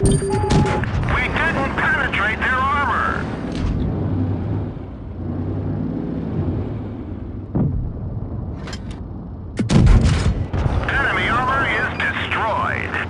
We didn't penetrate their armor. Enemy armor is destroyed.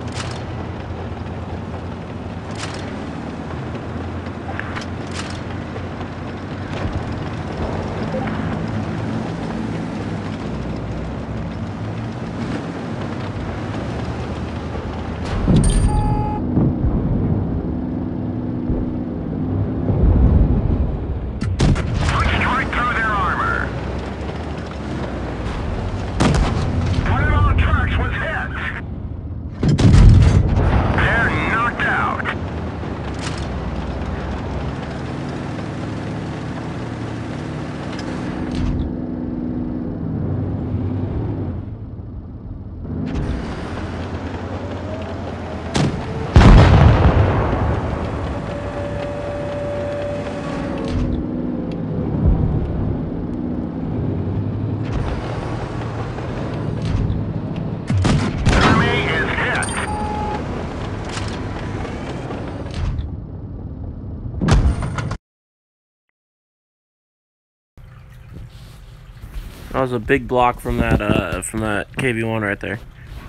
That was a big block from that KV1 right there.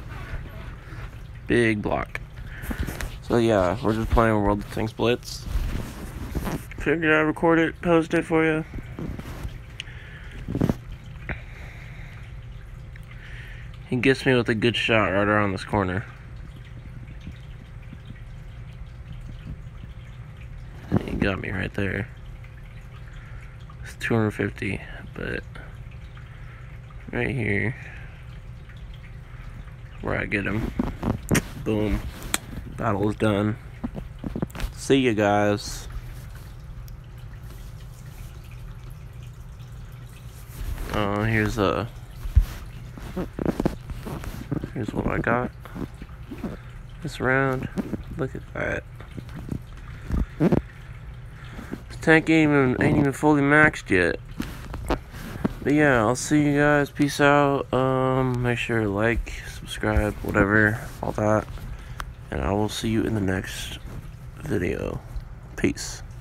Big block. So yeah, we're just playing World of Tanks Blitz. Figured I'd record it, post it for you. He gets me with a good shot right around this corner. He got me right there. It's 250, but right here, where I get him. Boom. Battle is done. See you guys. Here's what I got this round. Look at that. This tank ain't even fully maxed yet. But yeah, I'll see you guys. Peace out. Make sure to like, subscribe, whatever, all that. And I will see you in the next video. Peace.